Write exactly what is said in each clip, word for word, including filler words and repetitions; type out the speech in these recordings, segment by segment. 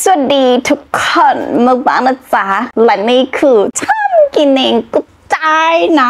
สวัสดีทุกคนเมื่อบ้านนะจ๊ะและนี่คือทำกินเองก็ได้นะ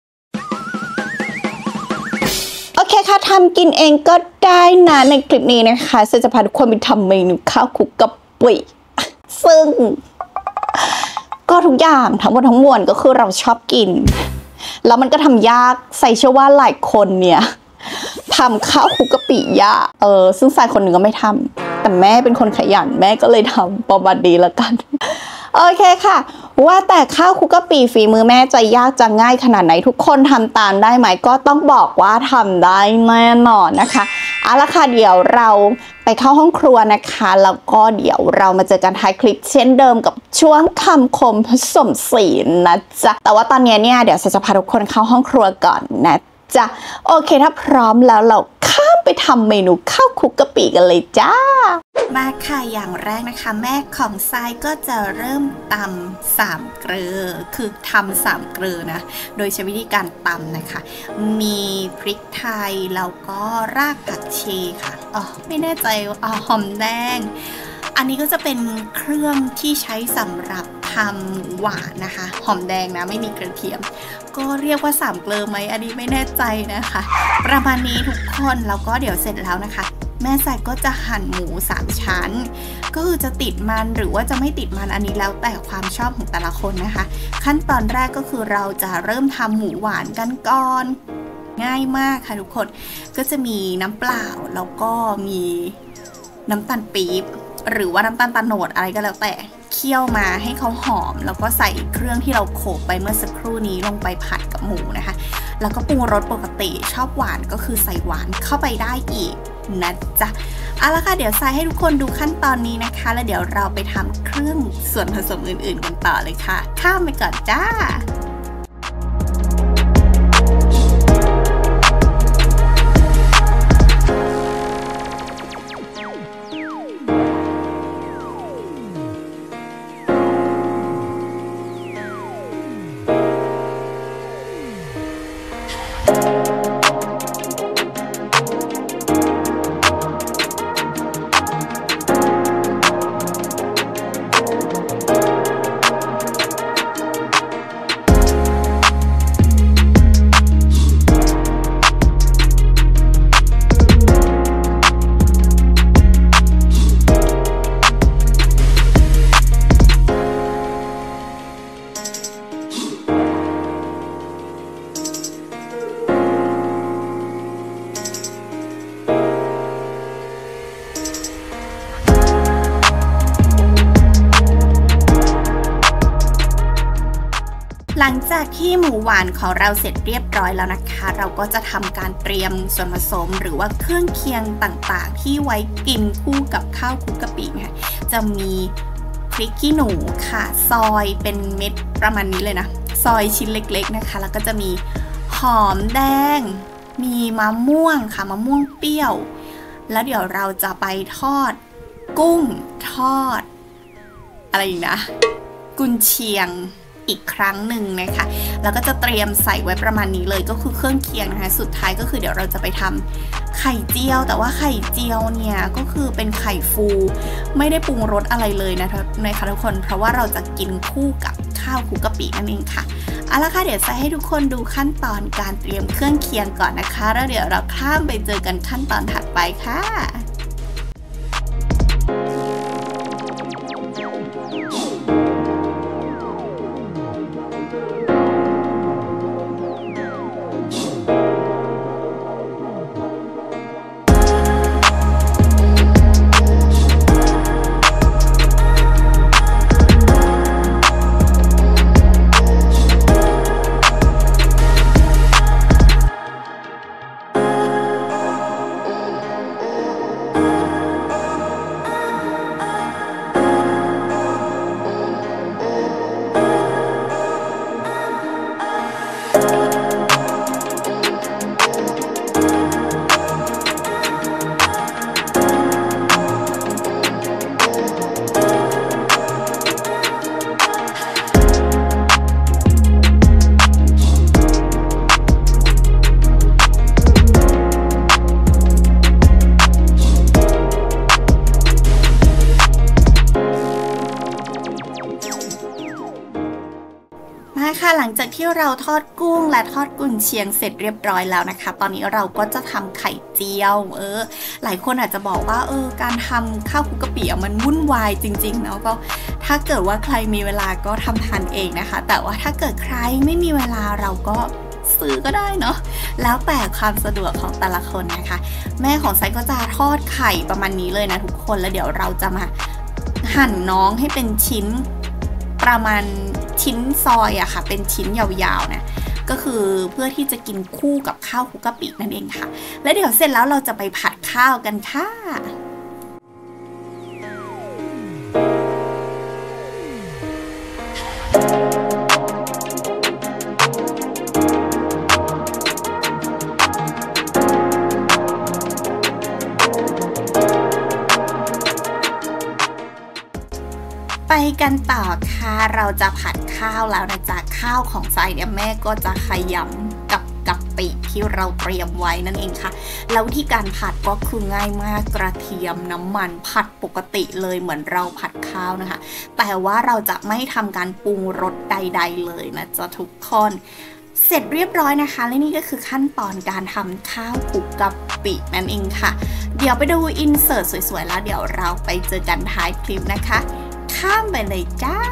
โอเคค่ะทำกินเองก็ได้นะในคลิปนี้นะคะจะพาทุกคนไปทำเมนูข้าวคลุกกะปิซึ่งก็ทุกอย่างทั้งหมดทั้งมวลก็คือเราชอบกินแล้วมันก็ทำยากใส่เชื่อว่าหลายคนเนี่ยทำข้าวคลุกกะปิยากเออซึ่งสายคนหนึ่งก็ไม่ทำแต่แม่เป็นคนขยันแม่ก็เลยทำประมาณดีแล้วกันโอเคค่ะว่าแต่ข้าวคลุกกะปิฝีมือแม่จะยากจะง่ายขนาดไหนทุกคนทำตามได้ไหมก็ต้องบอกว่าทำได้แน่นอนนะคะเอาละค่ะเดี๋ยวเราไปเข้าห้องครัวนะคะแล้วก็เดี๋ยวเรามาเจอกันท้ายคลิปเช่นเดิมกับช่วงคำคมผสมศีลนะจ๊ะแต่ว่าตอนนี้เนี่ยเดี๋ยวจะพาทุกคนเข้าห้องครัวก่อนนะจ๊ะโอเคถ้าพร้อมแล้วเราข้ามไปทำเมนูข้าวคลุกกะปิกันเลยจ้ามาค่ะอย่างแรกนะคะแม่ของทรายก็จะเริ่มตำสามเกลือคือทำสามเกลือนะโดยใช้วิธีการตำนะคะมีพริกไทยแล้วก็รากผักชีค่ะอ๋อไม่แน่ใจอ๋อหอมแดงอันนี้ก็จะเป็นเครื่องที่ใช้สำหรับทำหวานนะคะหอมแดงนะไม่มีกระเทียมก็เรียกว่าสามเกลือไหมอันนี้ไม่แน่ใจนะคะประมาณนี้ทุกคนแล้วก็เดี๋ยวเสร็จแล้วนะคะแม่ทรายก็จะหั่นหมูสามชั้นก็คือจะติดมันหรือว่าจะไม่ติดมันอันนี้แล้วแต่ความชอบของแต่ละคนนะคะขั้นตอนแรกก็คือเราจะเริ่มทำหมูหวานกันก่อนง่ายมากค่ะทุกคนก็จะมีน้ำเปล่าแล้วก็มีน้ำตาลปี๊บหรือว่าน้ำตาลตะโนดอะไรก็แล้วแต่เคี่ยวมาให้เขาหอมแล้วก็ใส่เครื่องที่เราโขลกไปเมื่อสักครู่นี้ลงไปผัดกับหมูนะคะแล้วก็ปรุงรสปกติชอบหวานก็คือใส่หวานเข้าไปได้อีกนะจ๊ะเอาละค่ะเดี๋ยวทรายให้ทุกคนดูขั้นตอนนี้นะคะแล้วเดี๋ยวเราไปทำเครื่องส่วนผสมอื่นๆกันต่อเลยค่ะข้ามไปก่อนจ้าหลังจากที่หมูหวานของเราเสร็จเรียบร้อยแล้วนะคะเราก็จะทำการเตรียมส่วนผสมหรือว่าเครื่องเคียงต่างๆที่ไว้กินคู่กับข้าวคลุกกะปิค่ะจะมีพริกขี้หนูค่ะซอยเป็นเม็ดประมาณนี้เลยนะซอยชิ้นเล็กๆนะคะแล้วก็จะมีหอมแดงมีมะม่วงค่ะมะม่วงเปรี้ยวแล้วเดี๋ยวเราจะไปทอดกุ้งทอดอะไรอีกนะกุนเชียงอีกครั้งหนึ่งนะคะแล้วก็จะเตรียมใส่ไว้ประมาณนี้เลยก็คือเครื่องเคียงนะคะสุดท้ายก็คือเดี๋ยวเราจะไปทำไข่เจียวแต่ว่าไข่เจียวเนี่ยก็คือเป็นไข่ฟูไม่ได้ปรุงรสอะไรเลยนะคะทุกคนเพราะว่าเราจะกินคู่กับข้าวคลุกกะปินั่นเองค่ะเอาละค่ะเดี๋ยวจะให้ทุกคนดูขั้นตอนการเตรียมเครื่องเคียงก่อนนะคะแล้วเดี๋ยวเราข้ามไปเจอกันขั้นตอนถัดไปค่ะมาค่ะหลังจากที่เราทอดกุ้งและทอดกุนเชียงเสร็จเรียบร้อยแล้วนะคะตอนนี้เราก็จะทำไข่เจียวเออหลายคนอาจจะบอกว่าเออการทำข้าวคลุกกะปิมันวุ่นวายจริงๆเนาะก็ถ้าเกิดว่าใครมีเวลาก็ทำทานเองนะคะแต่ว่าถ้าเกิดใครไม่มีเวลาเราก็ซื้อก็ได้เนาะแล้วแต่ความสะดวกของแต่ละคนนะคะแม่ของไซก็จะทอดไข่ประมาณนี้เลยนะทุกคนแล้วเดี๋ยวเราจะมาหั่นน้องให้เป็นชิ้นประมาณชิ้นซอยอะค่ะเป็นชิ้นยาวๆนะก็คือเพื่อที่จะกินคู่กับข้าวคลุกกะปินั่นเองค่ะแล้วเดี๋ยวเสร็จแล้วเราจะไปผัดข้าวกันค่ะไปกันต่อค่ะเราจะผัดข้าวแล้วนะจ๊ะข้าวของไซเนี่ยแม่ก็จะขยำกับกะปิที่เราเตรียมไว้นั่นเองค่ะแล้ววิธีการผัดก็คือง่ายมากกระเทียมน้ำมันผัดปกติเลยเหมือนเราผัดข้าวนะคะแต่ว่าเราจะไม่ทำการปรุงรสใดๆเลยนะจ๊ะทุกคนเสร็จเรียบร้อยนะคะและนี่ก็คือขั้นตอนการทำข้าวคลุกกะปินั่นเองค่ะเดี๋ยวไปดูอินเสิร์ตสวยๆแล้วเดี๋ยวเราไปเจอกันท้ายคลิปนะคะข้ามไปเลยจ้า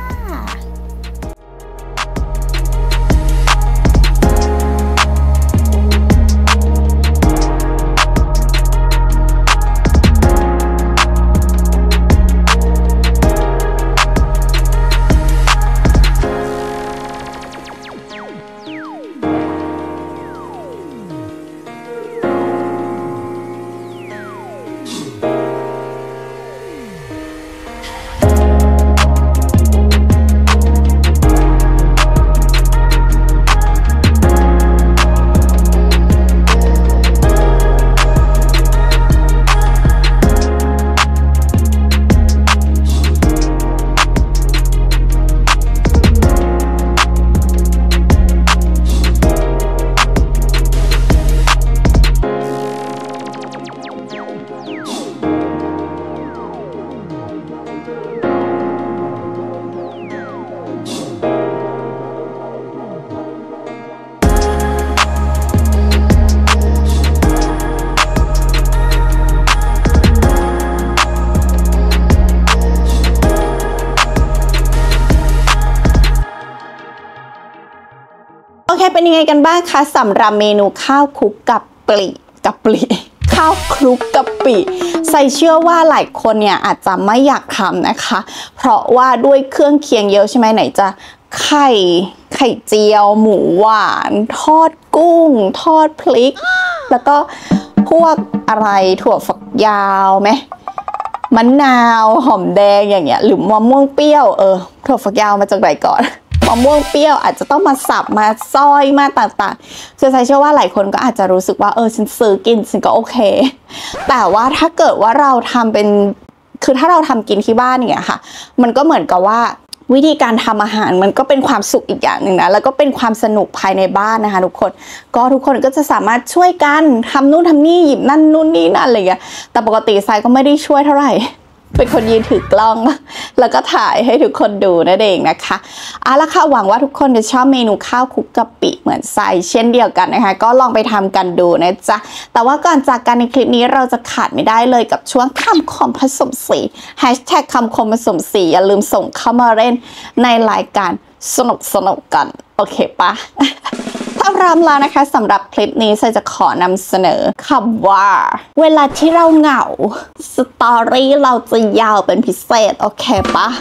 โอเคเป็นยังไงกันบ้างคะสำหรับเมนูข้าวคลุกกะปิกะปิข้าวคลุกกะปิใส่เชื่อว่าหลายคนเนี่ยอาจจะไม่อยากทำนะคะเพราะว่าด้วยเครื่องเคียงเยอะใช่ไหมไหนจะไข่ไข่เจียวหมูหวานทอดกุ้งทอดพริกแล้วก็พวกอะไรถั่วฝักยาวไหมมะนาวหอมแดงอย่างเงี้ยหรือมะม่วงเปรี้ยวเออถั่วฝักยาวมาจากไหนก่อนมะม่วงเปรี้ยวอาจจะต้องมาสับมาซอยมาต่างๆคือใส่เชื่อว่าหลายคนก็อาจจะรู้สึกว่าเออฉันซื้อกินฉันก็โอเคแต่ว่าถ้าเกิดว่าเราทำเป็นคือถ้าเราทำกินที่บ้านเนี่ยค่ะมันก็เหมือนกับว่าวิธีการทำอาหารมันก็เป็นความสุขอีกอย่างหนึ่งนะแล้วก็เป็นความสนุกภายในบ้านนะคะทุกคนก็ทุกคนก็จะสามารถช่วยกันทำนู่นทำนี่หยิบนั่นนู่นนี่นั่นอะไรอย่างเงี้ยแต่ปกติไซก็ไม่ได้ช่วยเท่าไหร่เป็นคนยืนถือกล้องแล้วก็ถ่ายให้ทุกคนดูนั่นเองนะคะเอาละค่ะหวังว่าทุกคนจะชอบเมนูข้าวคลุกกะปิเหมือนไซเช่นเดียวกันนะคะก็ลองไปทำกันดูนะจ๊ะแต่ว่าก่อนจากกันในคลิปนี้เราจะขาดไม่ได้เลยกับช่วงคำคมผสมสีแฮชแท็กคำคมผสมสีอย่าลืมส่งเข้ามาเล่นในรายการสนุกสนุกกันโอเคปะถ้าพร้อมแล้วนะคะสำหรับคลิปนี้ไซจะขอนำเสนอคำว่าเวลาที่เราเหงาสตอรี่เราจะยาวเป็นพิเศษโอเคปะ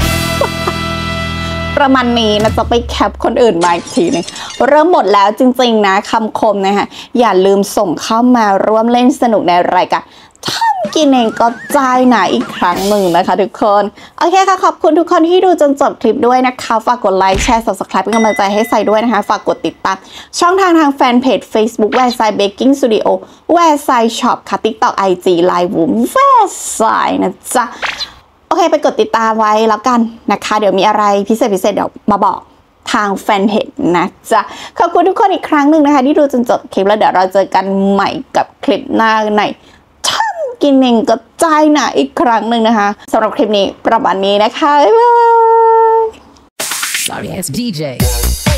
ประมาณนี้นะจะไปแคปคนอื่นมาอีกทีนึงเริ่มหมดแล้วจริงๆนะคำคมนะคะอย่าลืมส่งเข้ามาร่วมเล่นสนุกในรายการทำกินเองก็ใจหนาอีกครั้งหนึ่งนะคะทุกคนโอเคค่ะขอบคุณทุกคนที่ดูจนจบคลิปด้วยนะคะฝากกดไลค์แชร์ ซับสไครบ์ เป็นกำลังใจให้ไซด้วยนะคะฝากกดติดตามช่องทางทางแฟนเพจ Facebook แวร์ไซเบกกิ้งสตูดิโอแวร์ไซช็อปค่ะ ติ๊กต็อก ไอ จี ไลน์ วูมแวร์ไซนะจ๊ะโอเคไปกดติดตามไว้แล้วกันนะคะเดี๋ยวมีอะไรพิเศษพิเศษเดี๋ยวมาบอกทางแฟนเพจนะจ๊ะขอบคุณทุกคนอีกครั้งหนึ่งนะคะที่ดูจนจบคลิปแล้วเดี๋ยวเราเจอกันใหม่กับคลิปหน้าในกินเองก็ใจหนาอีกครั้งหนึ่งนะคะสำหรับคลิปนี้ประมาณนี้นะคะบ๊ายบาย Sorry, it's ดี เจ